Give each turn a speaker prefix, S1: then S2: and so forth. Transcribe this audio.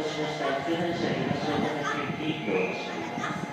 S1: しました通販車にご乗車いただき、よろしくお願いします。